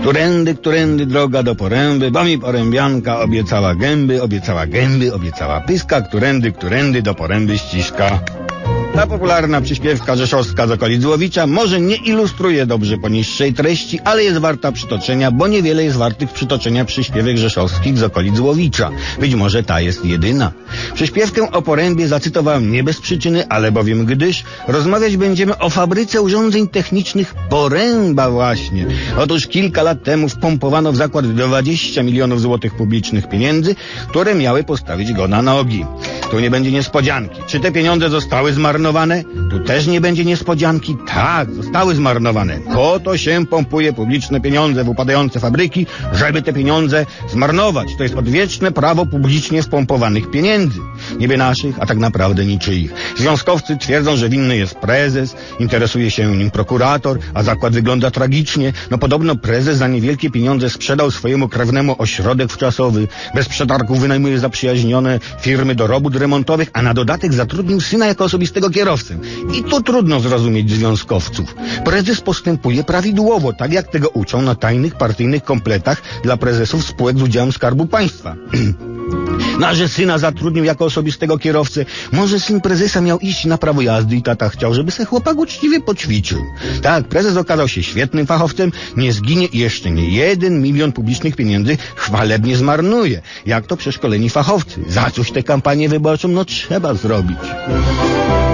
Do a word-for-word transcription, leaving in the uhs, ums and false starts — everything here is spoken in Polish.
Którędy, którędy droga do poręby, bo mi porębianka obiecała gęby, obiecała gęby, obiecała pyska, którędy, którędy do poręby ściska. Ta popularna przyśpiewka rzeszowska z okolic Złowicza może nie ilustruje dobrze poniższej treści, ale jest warta przytoczenia, bo niewiele jest wartych przytoczenia przyśpiewek rzeszowskich z okolic Złowicza. Być może ta jest jedyna. Przyśpiewkę o porębie zacytowałem nie bez przyczyny, ale bowiem gdyż rozmawiać będziemy o fabryce urządzeń technicznych Poręba właśnie. Otóż kilka lat temu wpompowano w zakład dwadzieścia milionów złotych publicznych pieniędzy, które miały postawić go na nogi. Tu nie będzie niespodzianki. Czy te pieniądze zostały zmarnowane? Tu też nie będzie niespodzianki. Tak, zostały zmarnowane. Po to się pompuje publiczne pieniądze w upadające fabryki, żeby te pieniądze zmarnować. To jest odwieczne prawo publicznie wpompowanych pieniędzy. Niby naszych, a tak naprawdę niczyich. Związkowcy twierdzą, że winny jest prezes, interesuje się nim prokurator, a zakład wygląda tragicznie. No podobno prezes za niewielkie pieniądze sprzedał swojemu krewnemu ośrodek wczasowy, bez przetargu wynajmuje zaprzyjaźnione firmy do robót remontowych, a na dodatek zatrudnił syna jako osobistego kierowcę. I tu trudno zrozumieć związkowców. Prezes postępuje prawidłowo, tak jak tego uczą na tajnych partyjnych kompletach dla prezesów spółek z udziałem Skarbu Państwa. No a że syna zatrudnił jako osobistego kierowcę, może syn prezesa miał iść na prawo jazdy i tata chciał, żeby se chłopak uczciwie poćwiczył. Tak, prezes okazał się świetnym fachowcem, nie zginie i jeszcze nie jeden milion publicznych pieniędzy chwalebnie zmarnuje. Jak to przeszkoleni fachowcy. Za coś tę kampanię wyborczą no trzeba zrobić.